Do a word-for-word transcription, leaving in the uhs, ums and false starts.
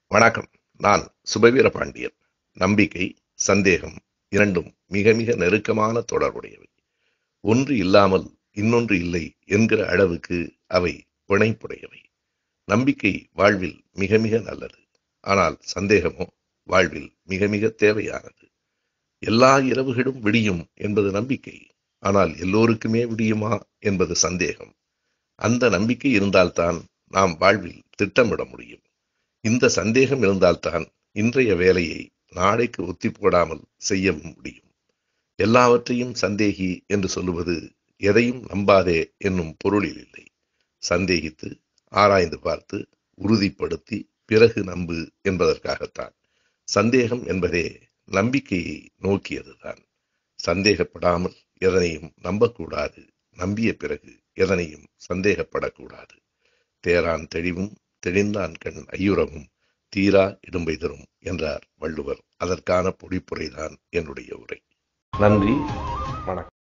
வணக்கம். நான் சுபவீர பாண்டியன். நம்பிக்கை, சந்தேகம் இரண்டும் மிக மிக நெருக்கமான தொடர்புடையவை. ஒன்று இல்லாமல் இன்னொன்று இல்லை என்கிற அளவுக்கு அவை பிணைப்புடையவை. நம்பிக்கை வாழ்வில் மிக மிக நல்லது. ஆனால் சந்தேகமோ வாழ்வில் மிக மிக தேவையானது. எல்லா இரவுகளும் விடியும் என்பது நம்பிக்கை. ஆனால் எல்லோருக்குமே விடியுமா என்பது சந்தேகம். அந்த நம்பிக்கை இருந்தால்தான் நாம் வாழ்வில் திட்டமிட முடியும். இந்த சந்தேகம் இருந்தால்தான் இன்றைய வேலையை நாளைக்கு ஒத்தி போடாமல் செய்ய முடியும். எல்லாவற்றையும் சந்தேகி என்று சொல்லுவது எதையும் நம்பாதே என்னும் பொருளில் இல்லை. சந்தேகித்து ஆராய்ந்து பார்த்து உறுதிப்படுத்தி பிறகு நம்பு என்பதற்காகத்தான். சந்தேகம் என்பதே நம்பிக்கையை நோக்கியதுதான். சந்தேகப்படாமல் எதனையும் நம்பக்கூடாது. நம்பிய பிறகு எதனையும் சந்தேகப்படக்கூடாது. தேரான் தெளிவும் தெளிந்தான் கண் ஐயுறவும் தீரா இடும்பை தரும் என்றார் வள்ளுவர். அதற்கான பொழிப்புரைதான் என்னுடைய உரை. நன்றி, வணக்கம்.